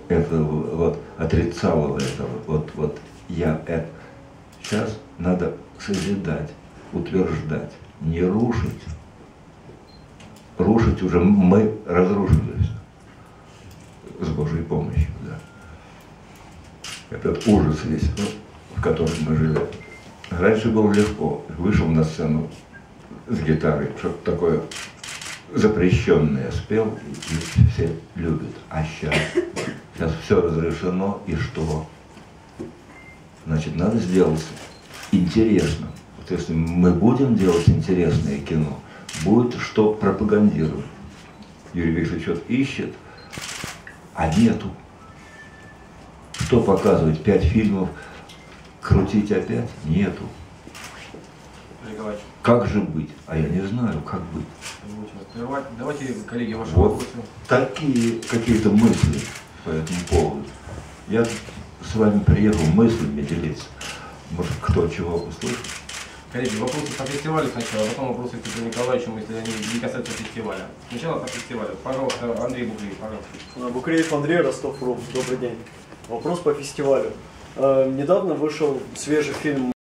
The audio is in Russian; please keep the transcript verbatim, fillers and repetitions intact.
этого, вот, отрицал этого, вот, вот, я это. Сейчас надо созидать, утверждать, не рушить. Рушить уже мы разрушились с Божьей помощью, да. Этот ужас весь, в котором мы живем. Раньше было легко. Вышел на сцену с гитарой, что-то такое запрещенное спел, и все любят. А сейчас, сейчас все разрешено, и что? Значит, надо сделать интересно. Вот если мы будем делать интересное кино, будет что пропагандировать. Юрий Викторович что-то ищет, а нету. Что показывать? Пять фильмов, крутить опять? Нету. Как же быть? А я не знаю, как быть. Давайте, коллеги, ваши вот вопросы. Такие какие-то мысли по этому поводу. Я с вами приехал мыслями делиться. Может, кто чего услышит. Коллеги, вопросы по фестивалю сначала, а потом вопросы к Петру Николаевичу, если они не касаются фестиваля. Сначала по фестивалю. Пожалуйста, Андрей Букреев, пожалуйста. Букреев Андрей, Ростов.ру. Добрый день. Вопрос по фестивалю. Э, недавно вышел свежий фильм